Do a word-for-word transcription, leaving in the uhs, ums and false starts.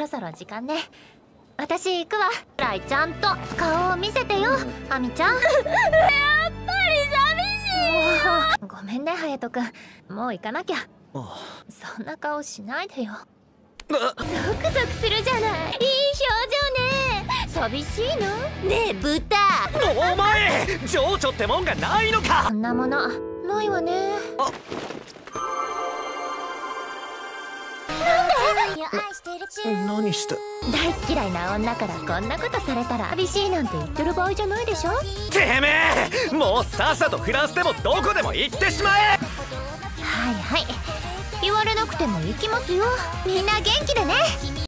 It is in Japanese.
ろそろ時間ね。私行くわ。くらいちゃんと顔を見せてよ、あみちゃん。やっぱり寂しいよ。ごめんね隼人君、もう行かなきゃ。そんな顔しないでよ。ゾクゾクするじゃない。いい表情ね。寂しいのねえ豚。 お前情緒ってもんがないのか。 そんなものないわね。 あ何して。 大っ嫌いな女からこんなことされたら寂しいなんて言ってる場合じゃないでしょ。 てめえもうさっさとフランスでもどこでも行ってしまえ。 はいはい、言われなくても行きますよ。みんな元気でね。